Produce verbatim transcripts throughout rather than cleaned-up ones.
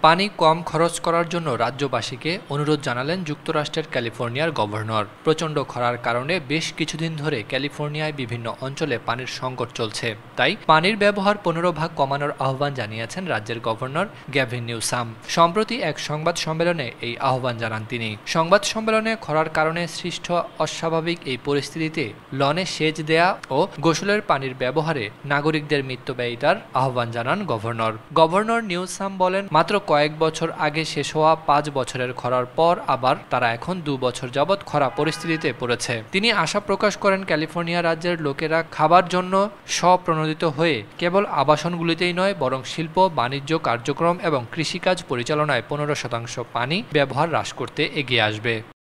পানি কম খরচ করার জন্য রাজ্যবাসীকে অনুরোধ জানালেন যুক্তরাষ্ট্রের ক্যালিফোর্নিয়ার গভর্নর। প্রচণ্ড খরার কারণে বেশ কিছুদিন ধরে ক্যালিফোর্নিয়ায় বিভিন্ন অঞ্চলে পানির সংকট চলছে। তাই পানির ব্যবহার পনেরো ভাগ কমানোর আহ্বান জানিয়েছেন রাজ্যের গভর্নর গ্যাভিন নিউসাম। সম্প্রতি এক সংবাদ সম্মেলনে এই আহ্বান জানান তিনি। সংবাদ সম্মেলনে খরার কারণে সৃষ্ট অস্বাভাবিক এই পরিস্থিতিতে লনে সেচ দেয়া ও গোসলের পানির ব্যবহারে নাগরিকদের মিতব্যয়িতার আহ্বান জানান গভর্নর। গভর্নর নিউসাম বলেন, মাত্র কয়েক বছর আগে শেষ হওয়া পাঁচ বছরের খরার পর আবার তারা এখন দু বছর যাবৎ খরা পরিস্থিতিতে পড়েছে। তিনি আশা প্রকাশ করেন, ক্যালিফোর্নিয়া রাজ্যের লোকেরা খাবার জন্য স্বপ্রণোদিত হয়ে কেবল আবাসনগুলিতেই নয়, বরং শিল্প, বাণিজ্য কার্যক্রম এবং কৃষিকাজ পরিচালনায় পনেরো শতাংশ পানি ব্যবহার হ্রাস করতে এগিয়ে আসবে।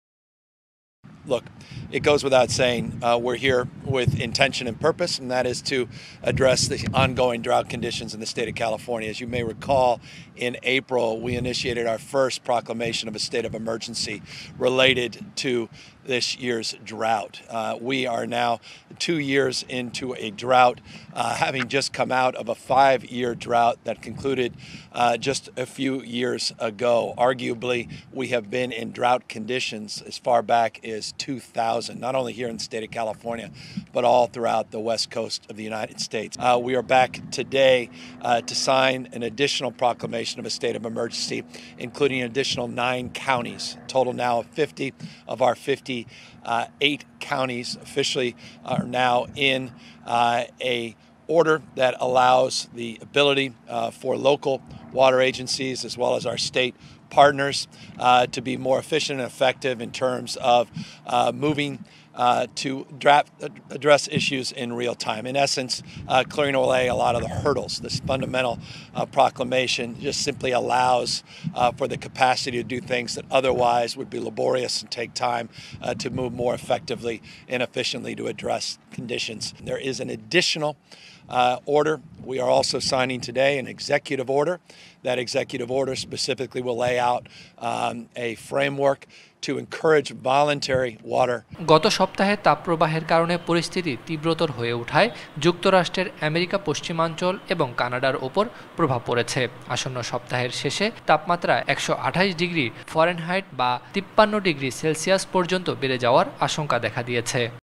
Look, it goes without saying uh, we're here with intention and purpose, and that is to address the ongoing drought conditions in the state of California. As you may recall, in April, we initiated our first proclamation of a state of emergency related to this year's drought. Uh, we are now two years into a drought, uh, having just come out of a five-year drought that concluded uh, just a few years ago. Arguably, we have been in drought conditions as far back as two thousand, not only here in the state of California, but all throughout the west coast of the United States. Uh, we are back today uh, to sign an additional proclamation of a state of emergency, including an additional nine counties, total now of fifty of our fifty-eight counties officially are now in uh, a order that allows the ability uh, for local water agencies as well as our state partners uh, to be more efficient and effective in terms of uh, moving Uh, to draft, uh, address issues in real time. In essence, uh, clearing away a lot of the hurdles. This fundamental uh, proclamation just simply allows uh, for the capacity to do things that otherwise would be laborious and take time uh, to move more effectively and efficiently to address conditions. There is an additional uh, order. We are also signing today an executive order. That executive order specifically will lay out um, a framework to encourage voluntary water. গত সপ্তাহে তাপপ্রবাহের কারণে পরিস্থিতি তীব্রতর হয়ে ওঠায় যুক্তরাষ্ট্রের America পশ্চিমাঞ্চল এবং কানাডার ওপর প্রভাব পড়েছে। আসন্ন সপ্তাহের শেষে তাপমাত্রা একশো আঠাশ ডিগ্রি ফরেনহাইট বা তিপ্পান্ন ডিগ্রি সেলসিয়াস পর্যন্ত বেড়ে যাওয়ার আশঙ্কা দেখা দিয়েছে।